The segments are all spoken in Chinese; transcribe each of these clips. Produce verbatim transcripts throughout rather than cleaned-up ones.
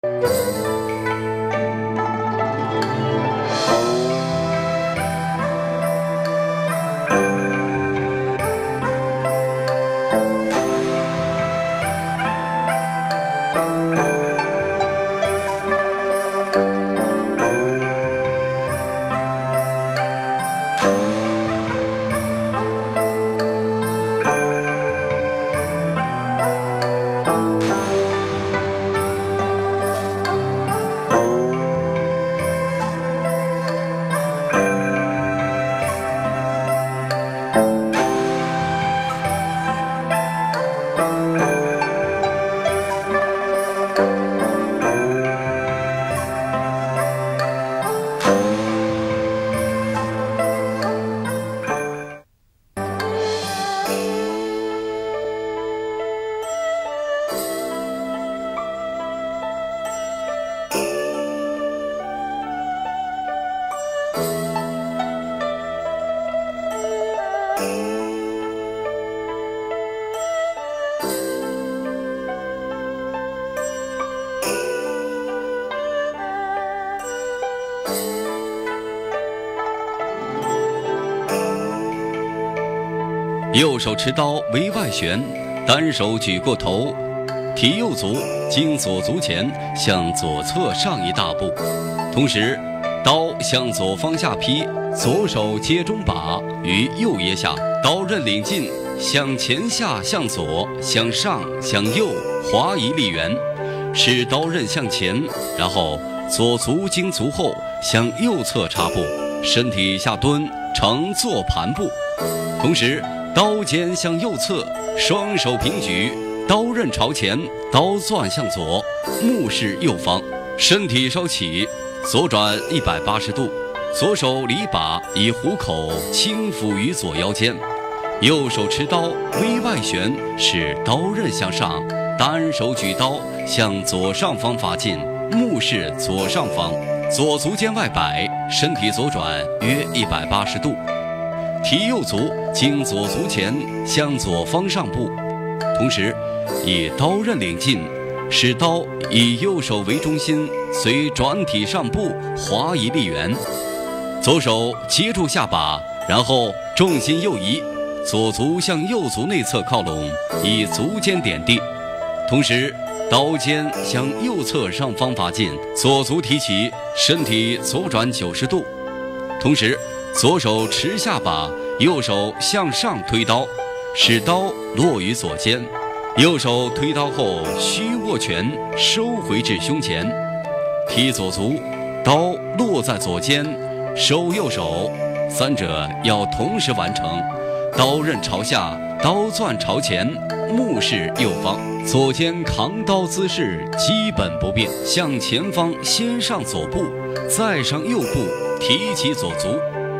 右手持刀为外旋，单手举过头，提右足经左足前向左侧上一大步，同时刀向左方下劈，左手接中把于右腋下，刀刃领进，向前下向左向上向右滑移力圆，使刀刃向前，然后左足经足后向右侧插步，身体下蹲呈坐盘步，同时刀尖向右侧，双手平举，刀刃朝前，刀钻向左，目视右方，身体稍起，左转一百八十度，左手离把以虎口轻抚于左腰间，右手持刀微外旋，使刀刃向上，单手举刀向左上方发劲，目视左上方，左足尖外摆，身体左转约一百八十度。提右足经左足前向左方上步，同时以刀刃领进，使刀以右手为中心，随转体上步滑移力圆，左手接住下把，然后重心右移，左足向右足内侧靠拢，以足尖点地，同时刀尖向右侧上方发劲，左足提起，身体左转九十度，同时左手持下把，右手向上推刀，使刀落于左肩，右手推刀后虚握拳，收回至胸前，踢左足，刀落在左肩，收右手，三者要同时完成，刀刃朝下，刀钻朝前，目视右方，左肩扛刀姿势基本不变，向前方先上左步，再上右步，提起左足。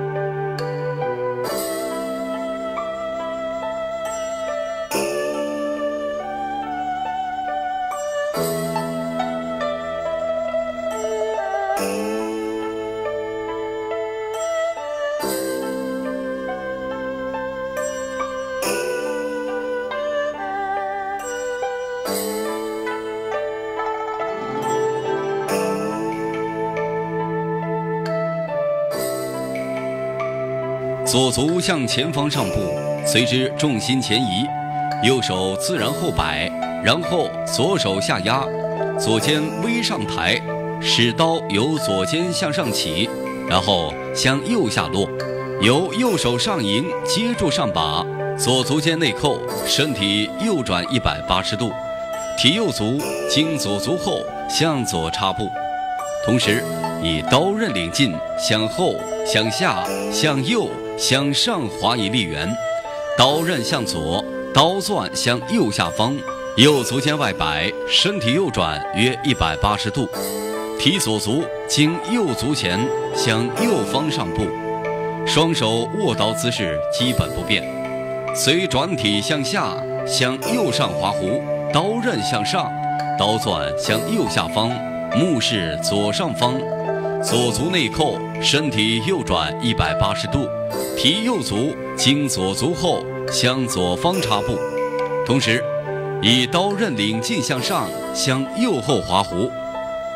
左足向前方上步，随之重心前移，右手自然后摆，然后左手下压，左肩微上抬，使刀由左肩向上起，然后向右下落，由右手上迎接住上把，左足尖内扣，身体右转一百八十度，提右足经左足后向左插步，同时以刀刃领进，向后向下向右向上滑移力圆，刀刃向左，刀钻向右下方，右足尖外摆，身体右转约一百八十度，提左足经右足前向右方上步，双手握刀姿势基本不变，随转体向下向右上滑弧，刀刃向上，刀钻向右下方，目视左上方，左足内扣，身体右转一百八十度，提右足经左足后向左方插步，同时以刀刃领进向上向右后滑弧，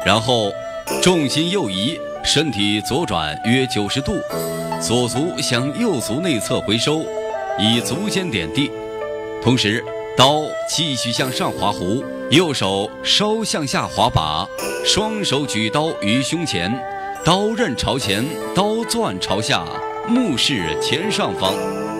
然后重心右移，身体左转约九十度，左足向右足内侧回收，以足尖点地。同时，刀继续向上划弧，右手稍向下划把，双手举刀于胸前，刀刃朝前，刀钻朝下，目视前上方。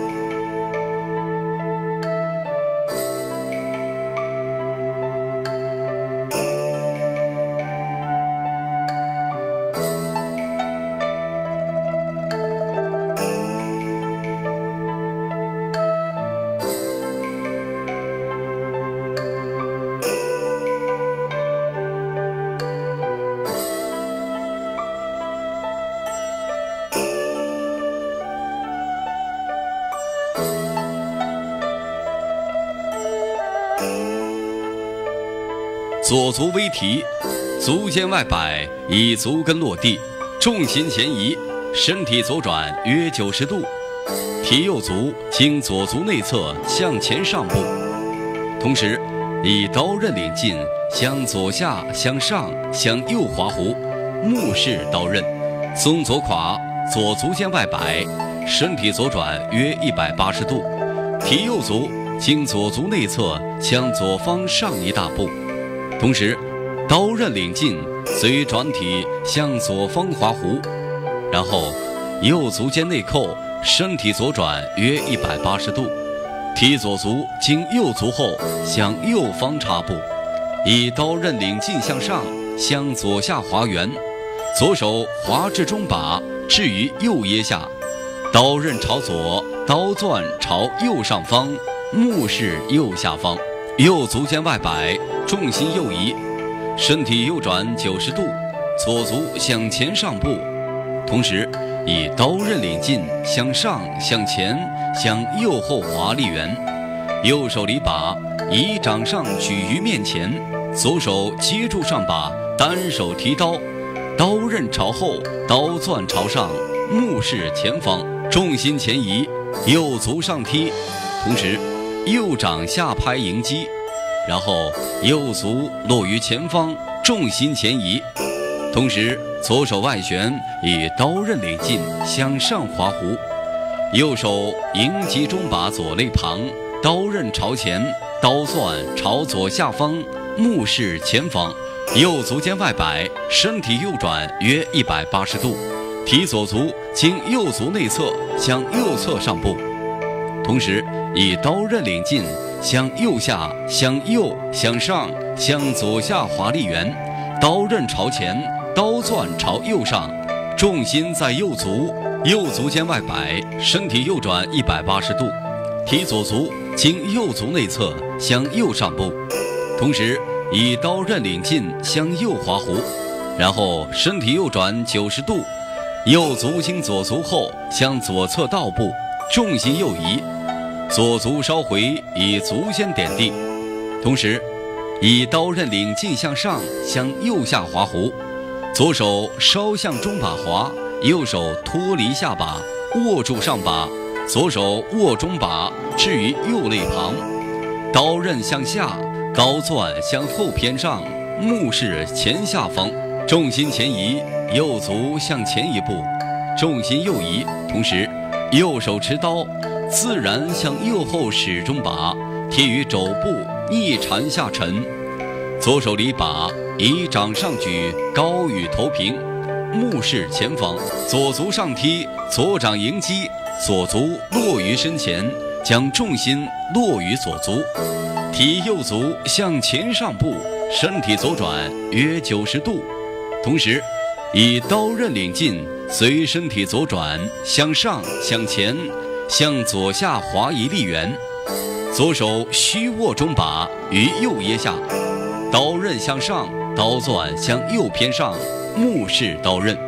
左足微提，足尖外摆，以足跟落地，重心前移，身体左转约九十度，提右足经左足内侧向前上步，同时以刀刃领劲向左下、向上、向右划弧，目视刀刃，松左胯，左足尖外摆，身体左转约一百八十度，提右足经左足内侧向左方上一大步。同时，刀刃领劲，随转体向左方划弧，然后右足尖内扣，身体左转约一百八十度，提左足经右足后向右方插步，以刀刃领劲向上，向左下划圆，左手划至中把，置于右腋下，刀刃朝左，刀钻朝右上方，目视右下方。右足尖外摆，重心右移，身体右转九十度，左足向前上步，同时以刀刃领劲向上、向前、向右后滑力圆，右手离把，以掌上举于面前，左手接住上把，单手提刀，刀刃朝后，刀钻朝上，目视前方，重心前移，右足上踢，同时右掌下拍迎击，然后右足落于前方，重心前移，同时左手外旋，以刀刃领劲向上划弧，右手迎击中把左肋旁，刀刃朝前，刀钻朝左下方，目视前方，右足尖外摆，身体右转约一百八十度，提左足经右足内侧向右侧上步，同时以刀刃领劲向右下、向右、向上、向左下滑力圆，刀刃朝前，刀钻朝右上，重心在右足，右足尖外摆，身体右转一百八十度，提左足经右足内侧向右上步，同时以刀刃领劲向右滑弧，然后身体右转九十度，右足经左足后向左侧倒步，重心右移，左足稍回，以足尖点地，同时以刀刃领劲向上，向右下滑弧，左手稍向中把滑，右手脱离下把，握住上把，左手握中把，置于右肋旁，刀刃向下，刀钻向后偏上，目视前下方，重心前移，右足向前一步，重心右移，同时右手持刀，自然向右后使中把，贴于肘部，逆缠下沉，左手离把，以掌上举，高与头平，目视前方，左足上踢，左掌迎击，左足落于身前，将重心落于左足，提右足向前上步，身体左转约九十度，同时以刀刃领劲，随身体左转向上、向前、向左下滑移力圆，左手虚握中把于右腋下，刀刃向上，刀钻向右偏上，目视刀刃。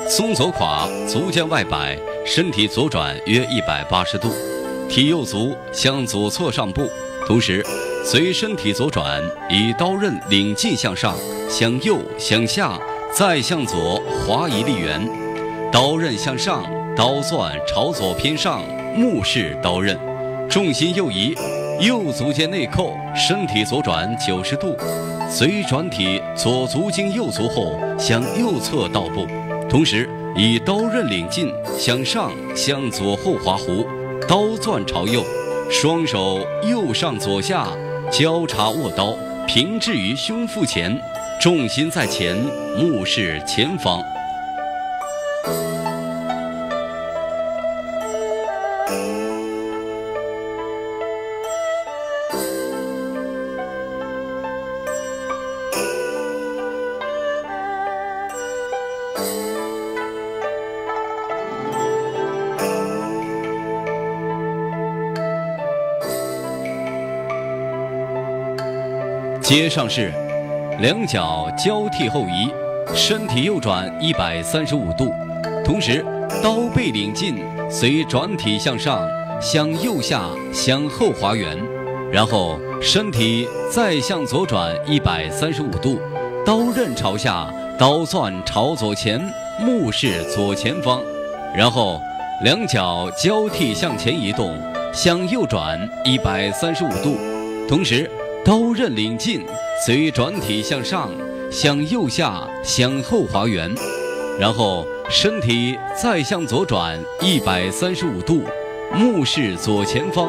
松左胯，足尖外摆，身体左转约一百八十度，体右足向左侧上步，同时随身体左转，以刀刃领劲向上，向右向下，再向左滑一粒圆，刀刃向上，刀钻朝左偏上，目视刀刃，重心右移，右足尖内扣，身体左转九十度，随转体左足经右足后向右侧倒步，同时以刀刃领劲向上向左后滑弧，刀钻朝右，双手右上左下交叉握刀，平置于胸腹前，重心在前，目视前方。接上式，两脚交替后移，身体右转一百三十五度，同时刀背领劲，随转体向上向右下向后滑圆，然后身体再向左转一百三十五度，刀刃朝下，刀钻朝左前，目视左前方，然后两脚交替向前移动，向右转一百三十五度，同时刀刃领劲，随转体向上向右下向后滑圆，然后身体再向左转一百三十五度，目视左前方。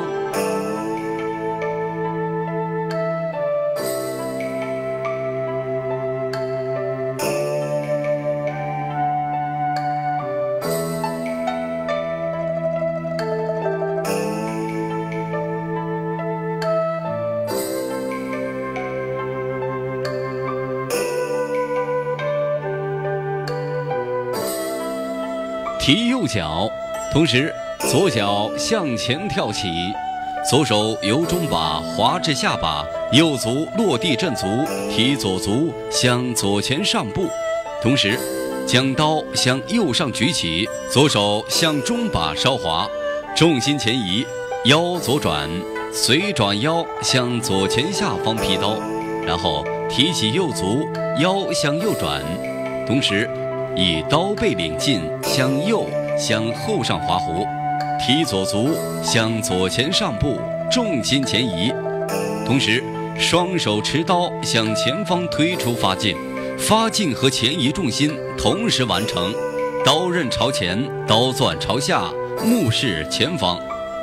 提右脚，同时左脚向前跳起，左手由中把滑至下把，右足落地震足，提左足向左前上步，同时将刀向右上举起，左手向中把稍滑，重心前移，腰左转，随转腰向左前下方劈刀，然后提起右足，腰向右转，同时以刀背领劲向右向后上滑弧，提左足向左前上步，重心前移，同时双手持刀向前方推出发劲，发劲和前移重心同时完成，刀刃朝前，刀钻朝下，目视前方。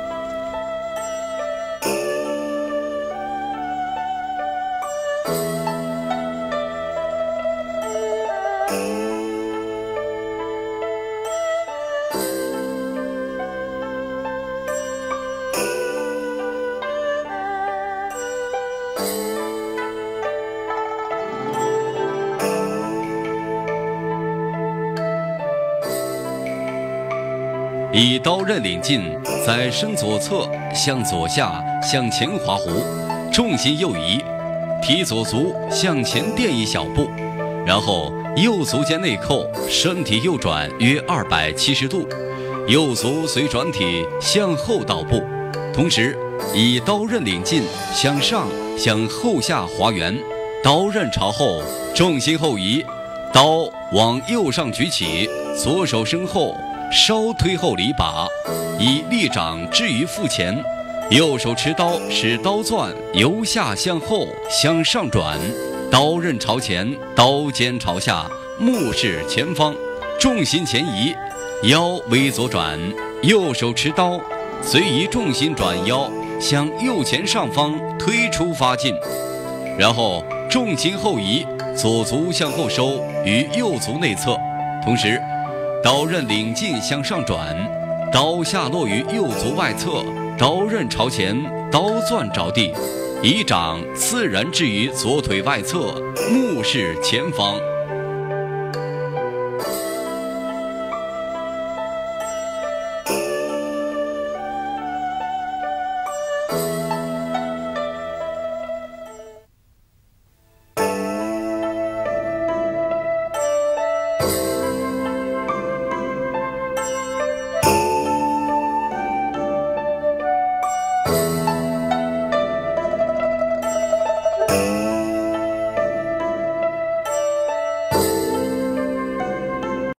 以刀刃领劲，在身左侧向左下向前滑弧，重心右移，提左足向前垫一小步，然后右足尖内扣，身体右转约二百七十度，右足随转体向后倒步，同时以刀刃领劲向上向后下滑圆，刀刃朝后，重心后移，刀往右上举起，左手身后稍推后离把，以利掌置于腹前，右手持刀，使刀钻由下向后向上转，刀刃朝前，刀尖朝下，目视前方，重心前移，腰微左转，右手持刀，随移重心转腰向右前上方推出发劲，然后重心后移，左足向后收于右足内侧，同时刀刃领劲向上转，刀下落于右足外侧，刀刃朝前，刀钻着地，以掌自然置于左腿外侧，目视前方。